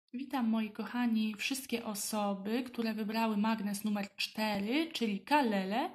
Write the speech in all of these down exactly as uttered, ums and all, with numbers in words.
Witam moi kochani, wszystkie osoby, które wybrały magnes numer cztery, czyli Kalele.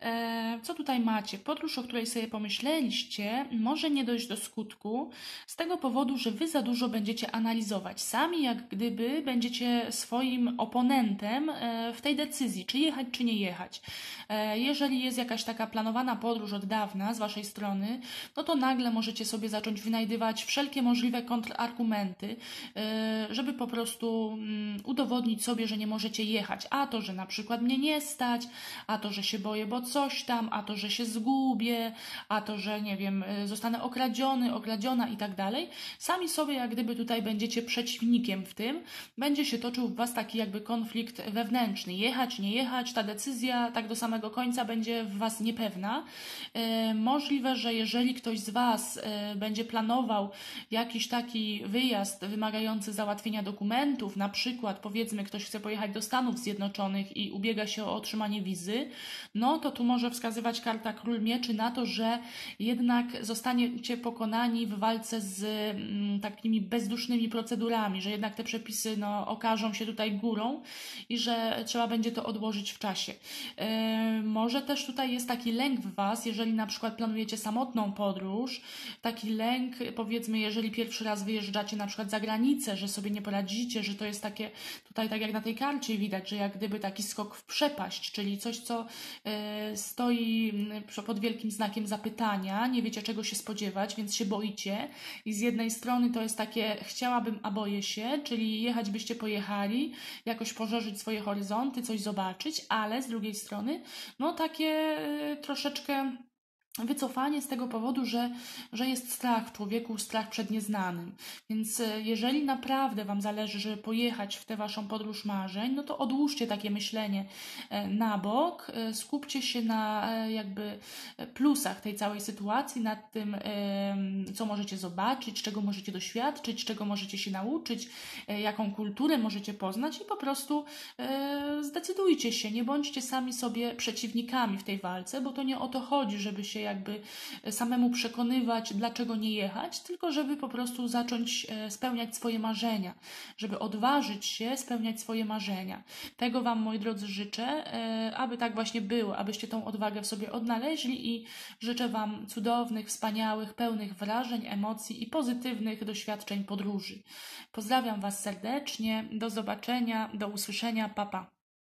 E, co tutaj macie? Podróż, o której sobie pomyśleliście, może nie dojść do skutku z tego powodu, że wy za dużo będziecie analizować. Sami jak gdyby będziecie swoim oponentem e, w tej decyzji, czy jechać, czy nie jechać. E, jeżeli jest jakaś taka planowana podróż od dawna z waszej strony, no to nagle możecie sobie zacząć wynajdywać wszelkie możliwe kontrargumenty, e, żeby po prostu mm, udowodnić sobie, że nie możecie jechać. A to, że na przykład mnie nie stać, a to, że się boję, bo coś tam, a to, że się zgubię, a to, że nie wiem, y, zostanę okradziony, okradziona i tak dalej. Sami sobie jak gdyby tutaj będziecie przeciwnikiem w tym. Będzie się toczył w was taki jakby konflikt wewnętrzny. Jechać, nie jechać, ta decyzja tak do samego końca będzie w was niepewna. Y, możliwe, że jeżeli ktoś z was y, będzie planował jakiś taki wyjazd wymagający załatwienia dokumentów, na przykład powiedzmy ktoś chce pojechać do Stanów Zjednoczonych i ubiega się o otrzymanie wizy, no to tu może wskazywać karta Król Mieczy na to, że jednak zostaniecie pokonani w walce z mm, takimi bezdusznymi procedurami, że jednak te przepisy no, okażą się tutaj górą i że trzeba będzie to odłożyć w czasie. Yy, może też tutaj jest taki lęk w was, jeżeli na przykład planujecie samotną podróż, taki lęk powiedzmy, jeżeli pierwszy raz wyjeżdżacie na przykład za granicę, że sobie nie poradzicie, że to jest takie, tutaj tak jak na tej karcie widać, że jak gdyby taki skok w przepaść, czyli coś, co y, stoi pod wielkim znakiem zapytania, nie wiecie czego się spodziewać, więc się boicie i z jednej strony to jest takie chciałabym, a boję się, czyli jechać byście pojechali, jakoś poszerzyć swoje horyzonty, coś zobaczyć, ale z drugiej strony no takie y, troszeczkę wycofanie z tego powodu, że, że jest strach w człowieku, strach przed nieznanym. Więc e, jeżeli naprawdę Wam zależy, żeby pojechać w tę Waszą podróż marzeń, no to odłóżcie takie myślenie e, na bok, e, skupcie się na e, jakby plusach tej całej sytuacji, nad tym, e, co możecie zobaczyć, czego możecie doświadczyć, czego możecie się nauczyć, e, jaką kulturę możecie poznać i po prostu e, zdecydujcie się, nie bądźcie sami sobie przeciwnikami w tej walce, bo to nie o to chodzi, żeby się jakby samemu przekonywać, dlaczego nie jechać, tylko żeby po prostu zacząć spełniać swoje marzenia, żeby odważyć się spełniać swoje marzenia. Tego Wam, moi drodzy, życzę, aby tak właśnie było, abyście tą odwagę w sobie odnaleźli i życzę Wam cudownych, wspaniałych, pełnych wrażeń, emocji i pozytywnych doświadczeń podróży. Pozdrawiam Was serdecznie, do zobaczenia, do usłyszenia, pa pa.